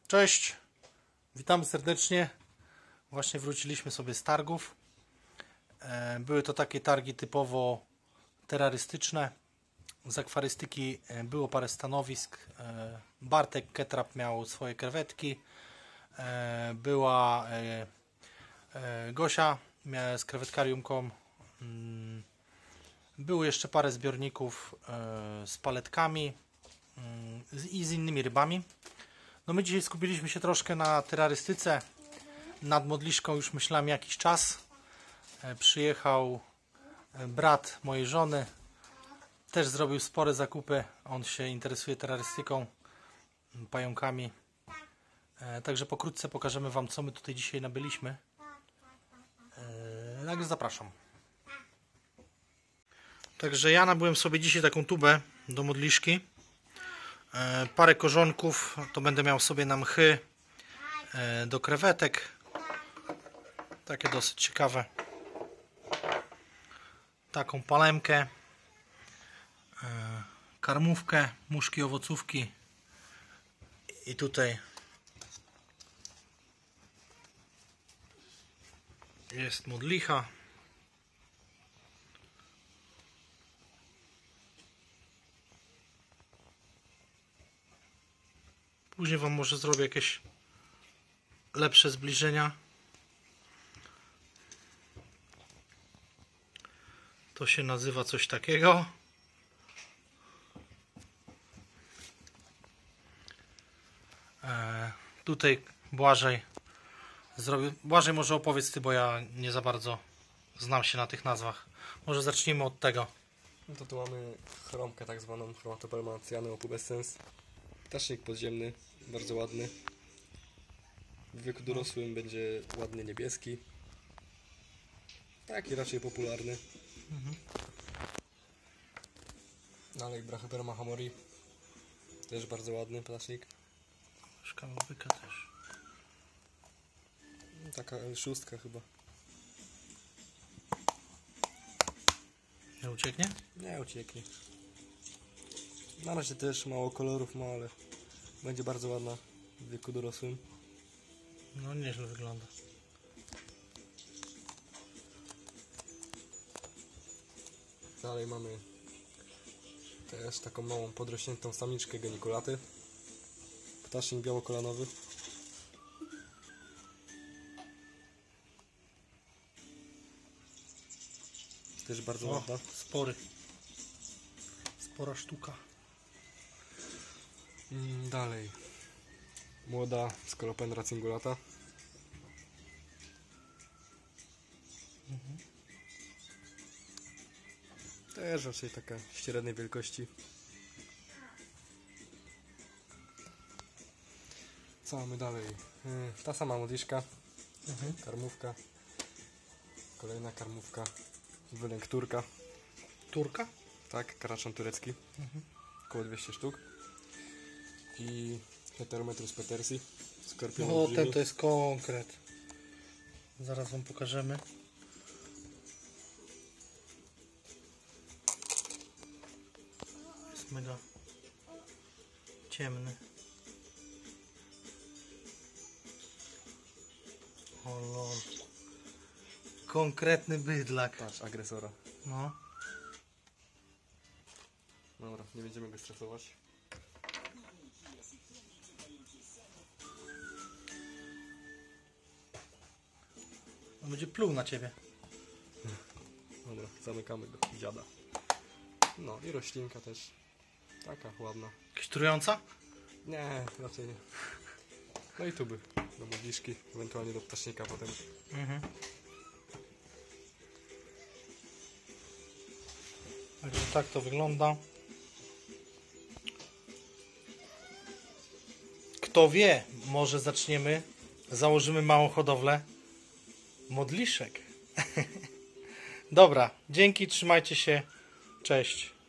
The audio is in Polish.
Cześć, witamy serdecznie. Właśnie wróciliśmy sobie z targów. Były to takie targi typowo terrorystyczne. Z akwarystyki było parę stanowisk. Bartek Ketrap miał swoje krewetki. Była Gosia z krewetkarium.com. Było jeszcze parę zbiorników z paletkami i z innymi rybami. No my dzisiaj skupiliśmy się troszkę na terrorystyce. Nad modliszką już myślałem jakiś czas. Przyjechał brat mojej żony. Też zrobił spore zakupy. On się interesuje terrorystyką, pająkami. Także pokrótce pokażemy Wam, co my tutaj dzisiaj nabyliśmy. Także zapraszam. Także ja nabyłem sobie dzisiaj taką tubę do modliszki. Parę korzonków, to będę miał sobie na mchy do krewetek. Takie dosyć ciekawe. Taką palemkę, karmówkę, muszki, owocówki i tutaj jest modlicha. Później Wam może zrobię jakieś lepsze zbliżenia. To się nazywa coś takiego. Tutaj Błażej zrobił. Błażej, może opowiedz Ty, bo ja nie za bardzo znam się na tych nazwach. Może zacznijmy od tego. No to tu mamy chromkę tak zwaną, Chromatopelma cyanu pubescens. Ptasznik podziemny, bardzo ładny. W wieku dorosłym będzie ładny niebieski. Taki raczej popularny. Dalej Brachyperma hamori. Też bardzo ładny ptasznik. Szkałowyka też. Taka szóstka chyba. Nie ucieknie? Nie ucieknie. Na razie też mało kolorów ma, ale będzie bardzo ładna w wieku dorosłym. No nieźle wygląda. Dalej mamy też taką małą podrośniętą samiczkę genikulaty. Ptasznik białokolanowy. Też bardzo ładna. Spory. Spora sztuka. Dalej. Młoda Scolopendra cingulata. Też raczej taka średniej wielkości. Co mamy dalej? Ta sama modliszka. Karmówka. Kolejna karmówka. Wylęk turka. Turka? Tak, karaczan turecki. Około 200 sztuk. I Heterometrus petersi. Skorpion. O, ten to jest konkret. Zaraz Wam pokażemy. Jest mega ciemny. O lol. Konkretny bydlak. Patrz, agresora. No. Dobra, nie będziemy go stresować. On będzie pluł na Ciebie. Dobra, zamykamy go, dziada. No i roślinka też. Taka ładna. Jakaś trująca? Nie, raczej nie. No i tuby do modliszki, ewentualnie do ptasznika potem. Także tak to wygląda. Kto wie, może założymy małą hodowlę modliszek. Dobra, dzięki, trzymajcie się, cześć.